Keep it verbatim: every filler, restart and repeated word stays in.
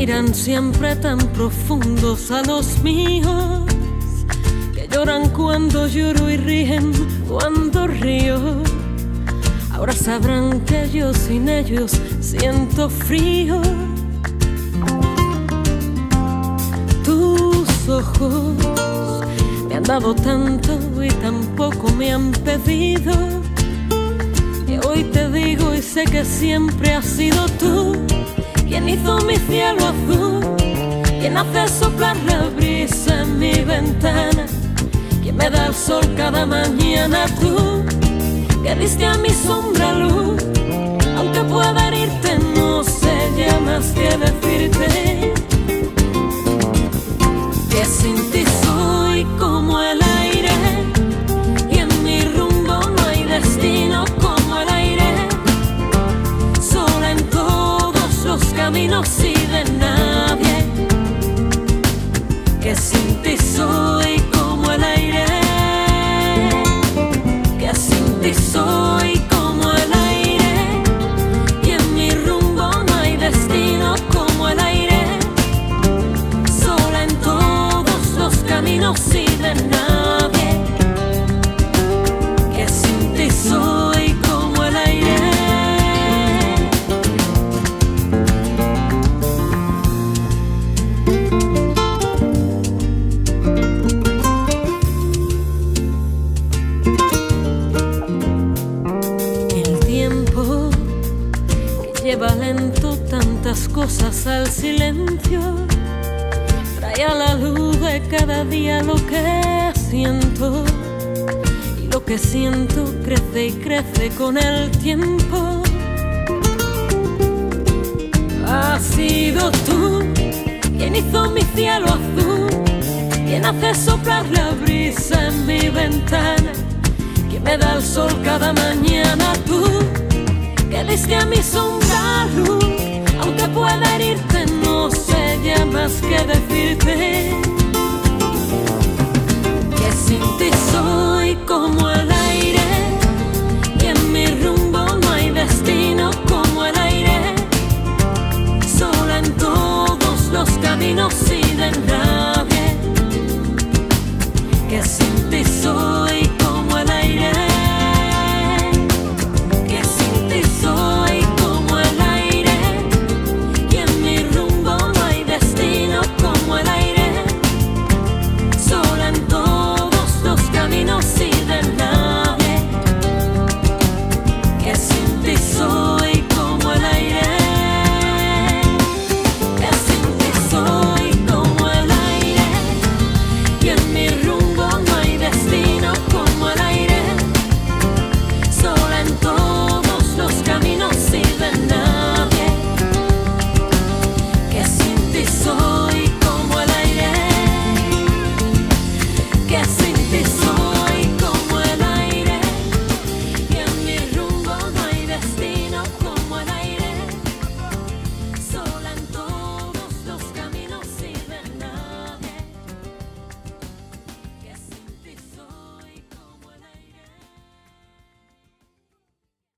miran siempre tan profundos a los míos, que lloran cuando lloro y ríen cuando río. Ahora sabrán que yo sin ellos siento frío. Tus ojos me han dado tanto y tampoco me han pedido, que hoy te digo y sé que siempre has sido tú quien hizo mi cielo azul, quien hace soplar la brisa en mi ventana, quien me da el sol cada mañana. Tú que diste a mi sombra luz, aunque pueda herirte, no sé ya más que decirte que sin ti soy como el aire, y en mi rumbo no hay destino como el aire, sola en todos los caminos y de nadie, que sin ti soy como el aire, que sin ti soy como el aire, y en mi rumbo no hay destino como el aire, sola en todos los caminos y de nadie, que sin ti soy como el aire. El tiempo que lleva lento tantas cosas al silencio, trae a la luz de cada día lo que siento, y lo que siento crece y crece con el tiempo. Has sido tú quien hizo mi cielo azul, quien hace soplar la brisa en mi ventana, quien me da el sol cada mañana. Tú que diste a mi sombra luz, aunque pueda herirte, no sé ya más que decirte que sin ti soy como el